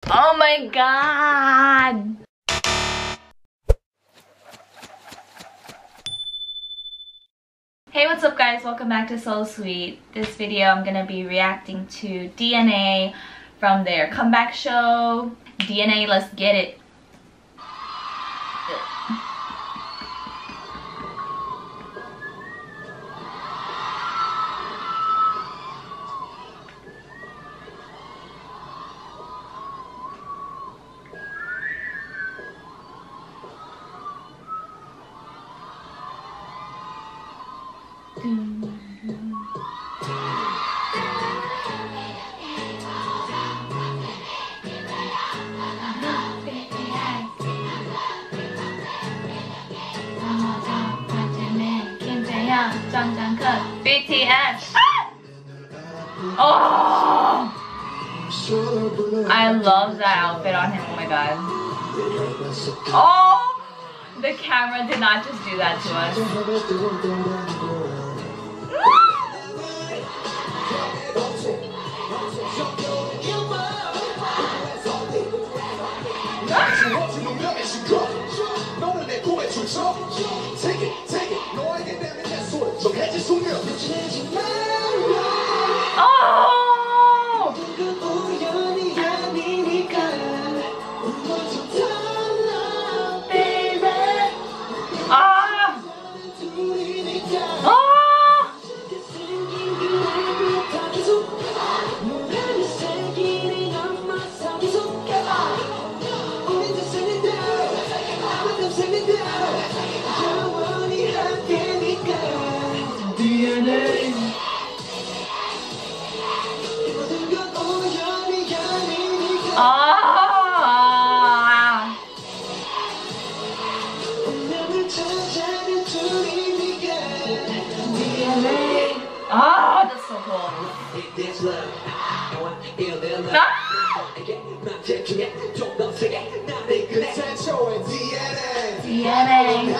Oh my god! Hey, what's up guys? Welcome back to Soul Sweet. This video I'm gonna be reacting to DNA from their comeback show. DNA, let's get it. BTS. Oh, I love that outfit on him. Oh my god. Oh, the camera did not just do that to us. Oh! Baby. Ah! Oh! Ah! Oh, that's so cool. Ah! DNA.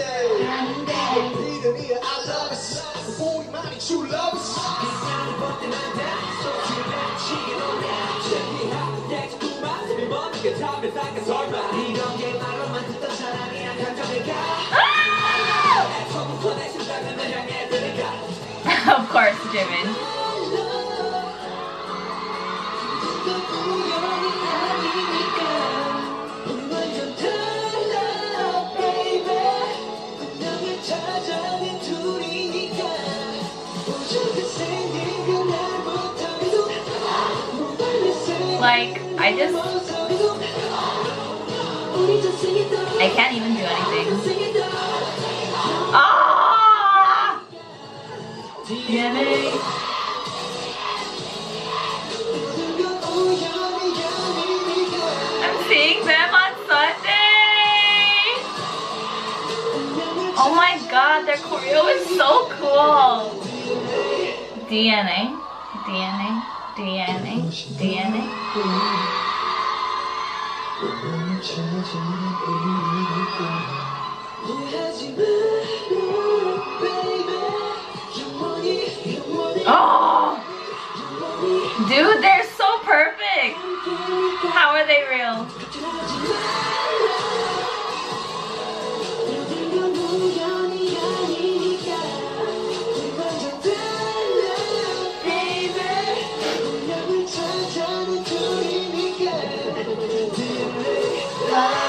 Of course, Jimin. Like, I can't even do anything. Ah! DNA. I'm seeing them on Sunday. Oh my god, their choreo is so cool. DNA, DNA, DNA, DNA. Oh, dude, they're so perfect. How are they real? Baby.